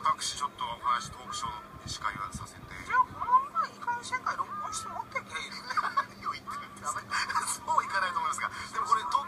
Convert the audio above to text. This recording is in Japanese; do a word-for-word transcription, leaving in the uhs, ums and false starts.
私ちょっとお話トークショーの司会はさせて。 じゃあこのままいい加減旋回録音して持ってけ。 何を言ってるんですか。そういかないと思いますが、でもこれト